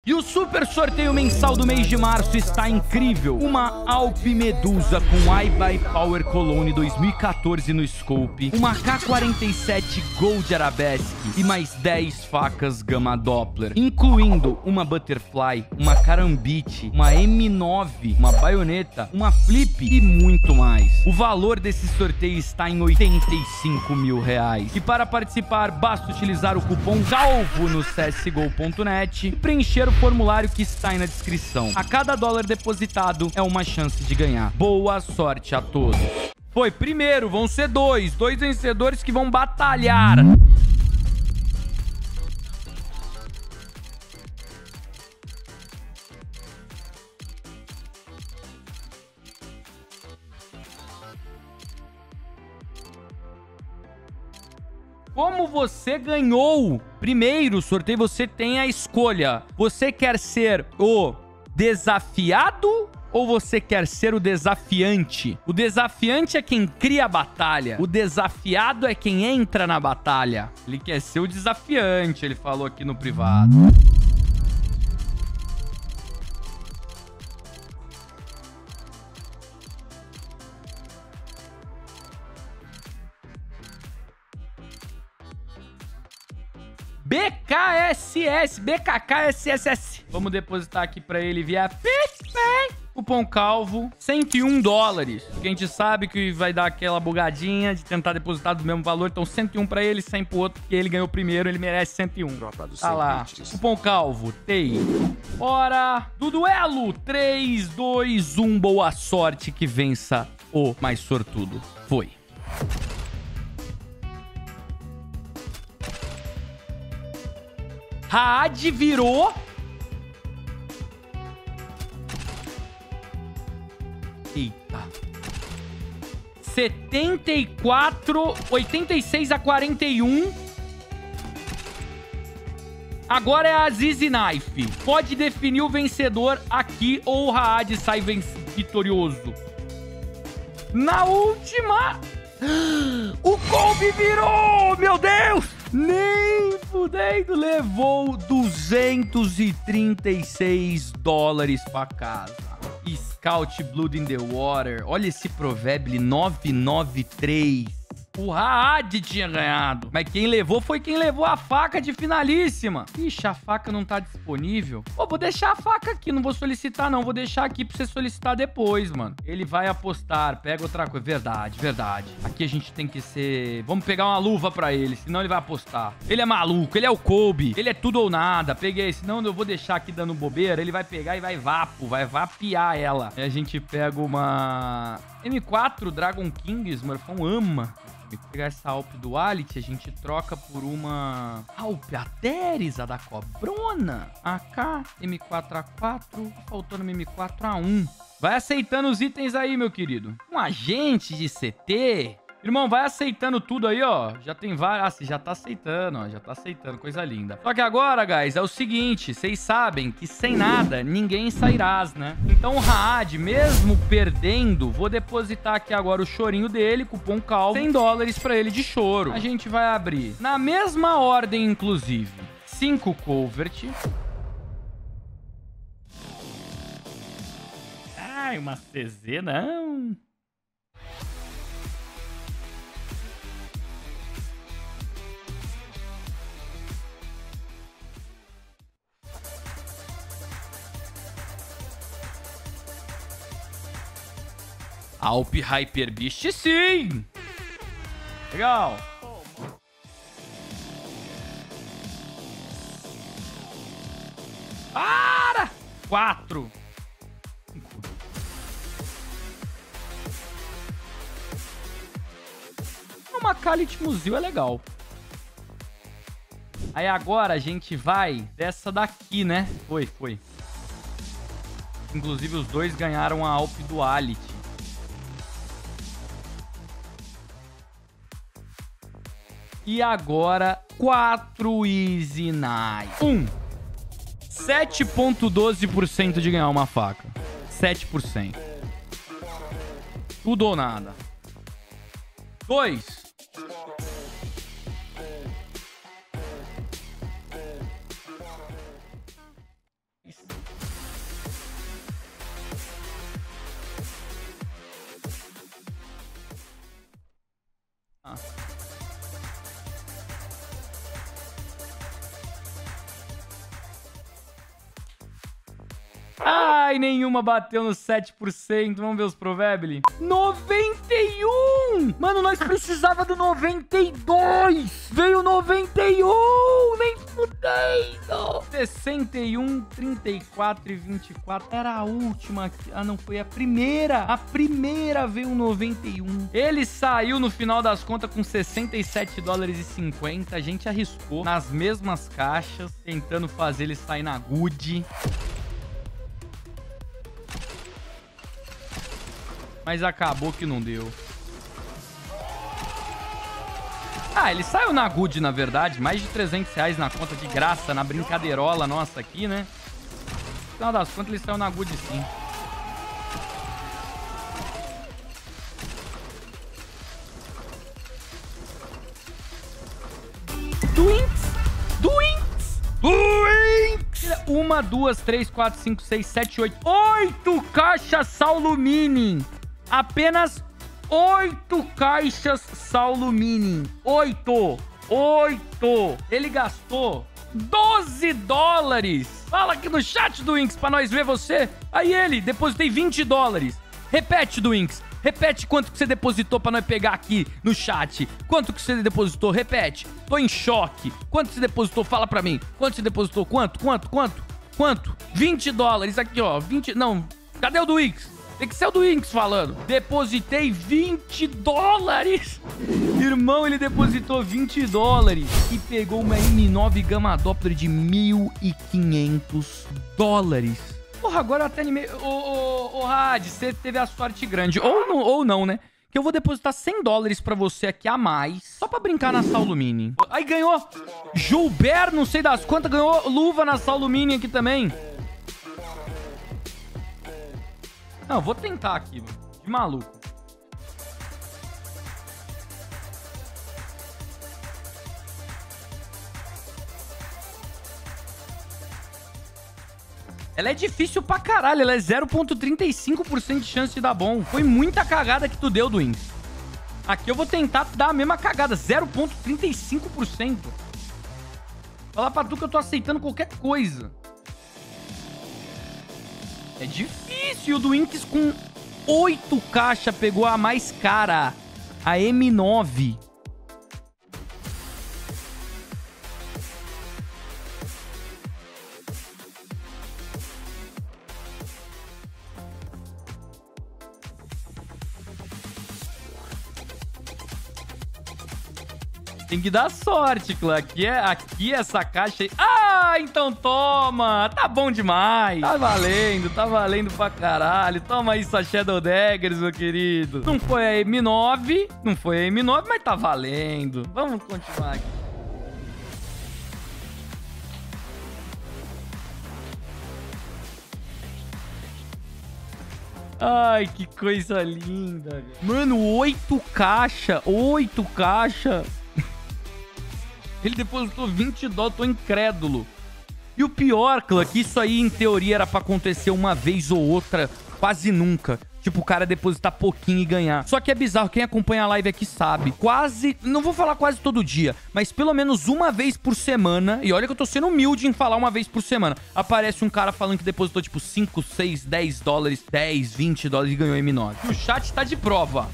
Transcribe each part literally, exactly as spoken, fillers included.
E o super sorteio mensal do mês de março está incrível. Uma Alp Medusa com iBuy Power Cologne dois mil e quatorze no scope, uma K quarenta e sete Gold Arabesque e mais dez facas Gama Doppler, incluindo uma Butterfly, uma Karambit, uma M nove, uma baioneta, uma Flip e muito mais. O valor desse sorteio está em oitenta e cinco mil reais. E para participar, basta utilizar o cupom CALVO no C S G O ponto net e preencher o formulário que está aí na descrição. A cada dólar depositado é uma chance de ganhar. Boa sorte a todos. Foi, primeiro, vão ser dois. Dois vencedores que vão batalhar. Como você ganhou primeiro sorteio, você tem a escolha. Você quer ser o desafiado ou você quer ser o desafiante? O desafiante é quem cria a batalha. O desafiado é quem entra na batalha. Ele quer ser o desafiante, ele falou aqui no privado. B K S S, B K K S S S. Vamos depositar aqui pra ele via PicPay. Cupom CALVO, cento e um dólares. Porque a gente sabe que vai dar aquela bugadinha de tentar depositar do mesmo valor. Então cento e um pra ele, cem pro outro, porque ele ganhou primeiro, ele merece cento e um. Tá lá. Cupom CALVO, T I. Hora do duelo. três, dois, um. Boa sorte que vença o mais sortudo. Foi. Raad virou. Eita. setenta e quatro, oitenta e seis a quarenta e um. Agora é a Aziz Knife. Pode definir o vencedor aqui ou o Raad sai vitorioso. Na última. O Kobe virou! Meu Deus! Nem fudendo, levou duzentos e trinta e seis dólares pra casa. Scout Blood in the Water. Olha esse provérbio, novecentos e noventa e três. O Raad tinha ganhado. Mas quem levou foi quem levou a faca de finalíssima. Ixi, a faca não tá disponível. Pô, vou deixar a faca aqui. Não vou solicitar, não. Vou deixar aqui pra você solicitar depois, mano. Ele vai apostar. Pega outra coisa. Verdade, verdade. Aqui a gente tem que ser... Vamos pegar uma luva pra ele, senão ele vai apostar. Ele é maluco. Ele é o Kobe. Ele é tudo ou nada. Peguei. Senão eu vou deixar aqui dando bobeira. Ele vai pegar e vai vapo. Vai vapiar ela. Aí a gente pega uma... M quatro Dragon King. Smurfão ama. Pegar essa Alp Duality, a gente troca por uma Alp Ateris, a da Cobrona. A K, M quatro A quatro, faltando uma M quatro A um. Vai aceitando os itens aí, meu querido. Um agente de C T. Irmão, vai aceitando tudo aí, ó. Já tem várias... Ah, já tá aceitando, ó. Já tá aceitando, coisa linda. Só que agora, guys, é o seguinte. Vocês sabem que sem nada, ninguém sairás, né? Então o Raad, mesmo perdendo, vou depositar aqui agora o chorinho dele, cupom CALVO, cem dólares pra ele de choro. A gente vai abrir na mesma ordem, inclusive. cinco Covert. Ai, uma C Z, não... Alp Hyper Beast, sim! Legal! Para! Quatro! Uma Kalit Muzil é legal. Aí agora a gente vai dessa daqui, né? Foi, foi. Inclusive os dois ganharam a Alp Duality. E agora, quatro Easy Knife. Um. sete vírgula doze por cento de ganhar uma faca. sete por cento. Tudo ou nada. Dois. Ai, nenhuma bateu no sete por cento. Vamos ver os Provably. noventa e um! Mano, nós precisava do noventa e dois. Veio noventa e um. Nem fudendo. sessenta e um, trinta e quatro e vinte e quatro. Era a última aqui. Ah, não, foi a primeira. A primeira veio noventa e um. Ele saiu no final das contas com sessenta e sete dólares e cinquenta. A gente arriscou nas mesmas caixas, tentando fazer ele sair na good. Mas acabou que não deu. Ah, ele saiu na good, na verdade. Mais de trezentos reais na conta de graça, na brincadeirola nossa aqui, né? No final das contas, ele saiu na good, sim. Twinks! Twinks! Twinks! Uma, duas, três, quatro, cinco, seis, sete, oito. Oito caixas Saulo Mini. Apenas oito caixas Saulo Mini. Oito. Oito. Ele gastou doze dólares. Fala aqui no chat do Winx pra nós ver você. Aí ele, depositei vinte dólares. Repete, do Winx. Repete quanto que você depositou pra nós pegar aqui no chat. Quanto que você depositou? Repete. Tô em choque. Quanto você depositou? Fala pra mim. Quanto você depositou? Quanto? Quanto? Quanto? Quanto? vinte dólares. Aqui, ó. vinte... Não. Cadê o do Winx? Tem que ser o do Winx falando. Depositei vinte dólares. Irmão, ele depositou vinte dólares. E pegou uma M nove Gamma Doppler de mil e quinhentos dólares. Porra, agora eu até animei. Ô, ô, ô, Had, você teve a sorte grande. Ou não, ou não, né? Que eu vou depositar cem dólares pra você aqui a mais. Só pra brincar na Saulo Mini. Aí ganhou Gilbert, não sei das quantas. Ganhou luva na Saulo Mini aqui também. Não, vou tentar aqui, mano. De maluco. Ela é difícil pra caralho. Ela é zero vírgula trinta e cinco por cento de chance de dar bom. Foi muita cagada que tu deu, Dwinks. Aqui eu vou tentar dar a mesma cagada. zero vírgula trinta e cinco por cento. Fala pra tu que eu tô aceitando qualquer coisa. É difícil. O Dwinks com oito caixas pegou a mais cara. A M nove. Tem que dar sorte, clã. Aqui, é, aqui essa caixa aí... Ah, então toma! Tá bom demais! Tá valendo, tá valendo pra caralho. Toma aí sua Shadow Daggers, meu querido. Não foi a M nove, não foi a M nove, mas tá valendo. Vamos continuar aqui. Ai, que coisa linda. Mano, oito caixas, oito caixas. Ele depositou vinte dólares, tô incrédulo. E o pior, clã, que isso aí, em teoria, era pra acontecer uma vez ou outra, quase nunca. Tipo, o cara depositar pouquinho e ganhar. Só que é bizarro, quem acompanha a live aqui sabe. Quase, não vou falar quase todo dia, mas pelo menos uma vez por semana, e olha que eu tô sendo humilde em falar uma vez por semana, aparece um cara falando que depositou, tipo, cinco, seis, dez dólares, dez, vinte dólares e ganhou M nove. E o chat tá de prova.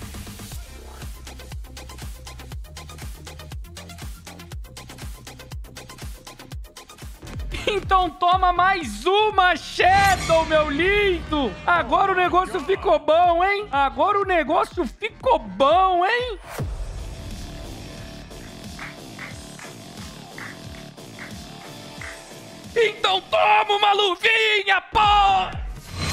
Então toma mais uma Shadow, meu lindo! Agora o negócio ficou bom, hein? Agora o negócio ficou bom, hein? Então toma uma luvinha, pô!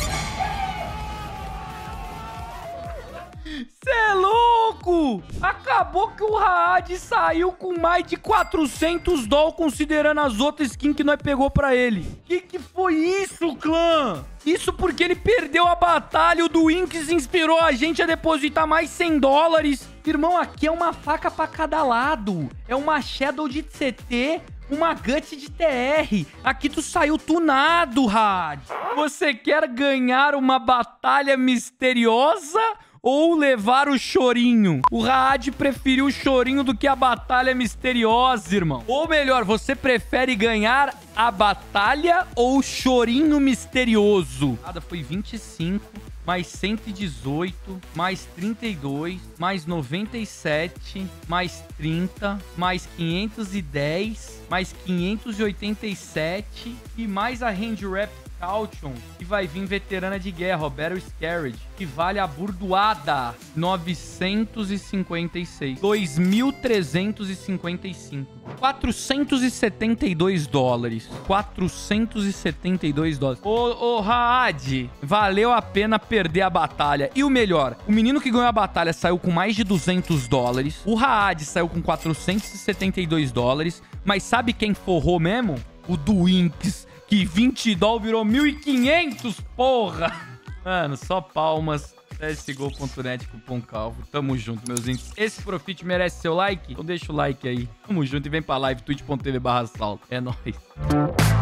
Cê é louco! Acabou que o Raad saiu com mais de quatrocentos dólares, considerando as outras skins que nós pegou pra ele. Que que foi isso, clã? Isso porque ele perdeu a batalha. O Dwinks inspirou a gente a depositar mais cem dólares. Irmão, aqui é uma faca pra cada lado. É uma Shadow de C T, uma Guts de T R. Aqui tu saiu tunado, Raad. Você quer ganhar uma batalha misteriosa ou levar o chorinho? O Raad preferiu o chorinho do que a batalha misteriosa, irmão. Ou melhor, você prefere ganhar a batalha ou o chorinho misterioso? Nada, foi vinte e cinco, mais cento e dezoito, mais trinta e dois, mais noventa e sete, mais trinta, mais quinhentos e dez, mais quinhentos e oitenta e sete e mais a Hand Wrap Caution, que vai vir veterana de guerra, ó, Battle Scarred, que vale a burdoada novecentos e cinquenta e seis, dois mil trezentos e cinquenta e cinco, quatrocentos e setenta e dois dólares, quatrocentos e setenta e dois dólares. Ô, ô, Raad, valeu a pena perder a batalha. E o melhor, o menino que ganhou a batalha saiu com mais de duzentos dólares, o Raad saiu com quatrocentos e setenta e dois dólares, mas sabe quem forrou mesmo? O do Winx, que vinte dólares virou mil e quinhentos, porra! Mano, só palmas. C S G O ponto net, cupom calvo. Tamo junto, meus índios. Esse profit merece seu like? Então deixa o like aí. Tamo junto e vem pra live, twitch ponto tv barra salto. É nóis.